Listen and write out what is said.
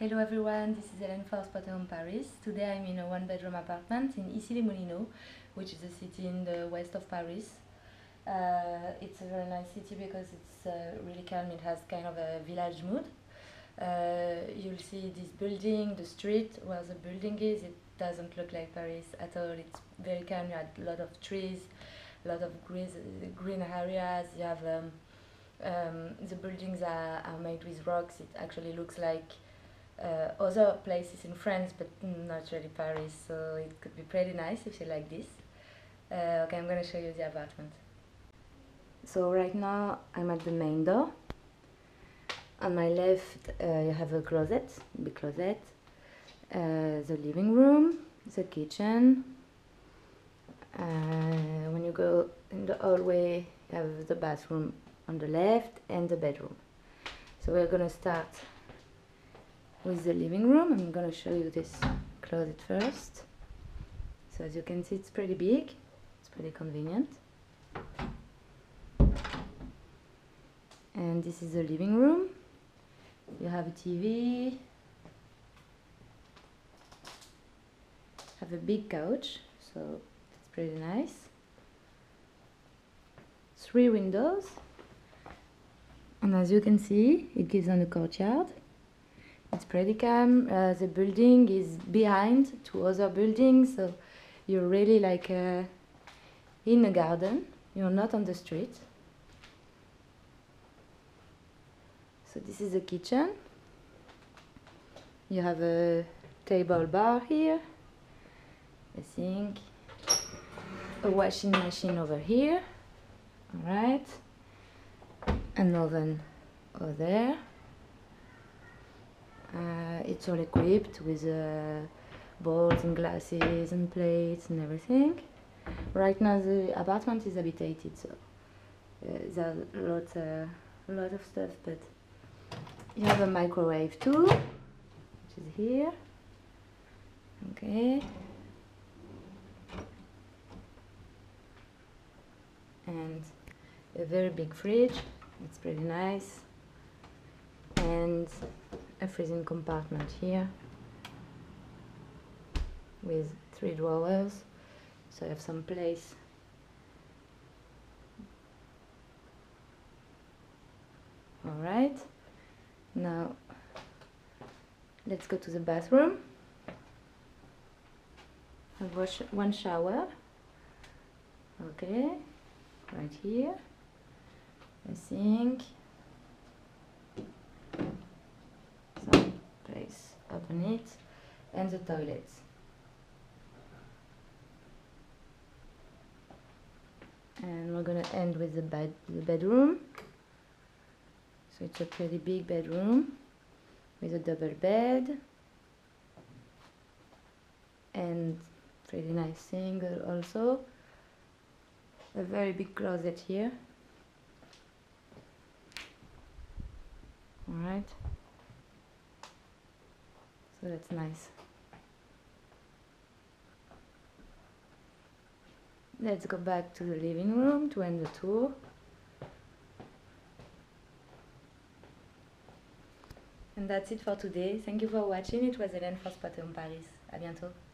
Hello everyone, this is Hélène for Spotahome Paris. Today I'm in a one-bedroom apartment in Issy-les-Moulineaux, which is a city in the west of Paris. It's a very nice city because it's really calm. It has kind of a village mood. You'll see this building, the street where the building is. It doesn't look like Paris at all. It's very calm. You have a lot of trees, a lot of green areas. You have the buildings are made with rocks. It actually looks like other places in France, but not really Paris, so it could be pretty nice if you like this. Okay, I'm gonna show you the apartment. So right now I'm at the main door. On my left you have a closet, big closet, the living room, the kitchen. When you go in the hallway you have the bathroom on the left and the bedroom. So we're gonna start with the living room. I'm gonna show you this closet first. So as you can see, it's pretty big, it's pretty convenient. And this is the living room. You have a TV, have a big couch, so it's pretty nice. 3 windows, and as you can see, it gives on a courtyard. It's pretty calm. The building is behind 2 other buildings, so you're really like in a garden. You're not on the street. So this is the kitchen. You have a table bar here, a sink, a washing machine over here, alright, an oven over there. It's all equipped with bowls and glasses and plates and everything. Right now the apartment is habitated, so there's a lot of stuff, but you have a microwave too, which is here. Okay. And a very big fridge, it's pretty nice. And a freezing compartment here with 3 drawers, so you have some place. Alright, now let's go to the bathroom. I have one shower, okay, right here, a sink, some place open it, and the toilets. And we're gonna end with the bedroom. So it's a pretty big bedroom with a double bed and pretty nice single also. A very big closet here. Alright. So that's nice. Let's go back to the living room to end the tour. And that's it for today. Thank you for watching. It was Hélène for Spotahome Paris. À bientôt.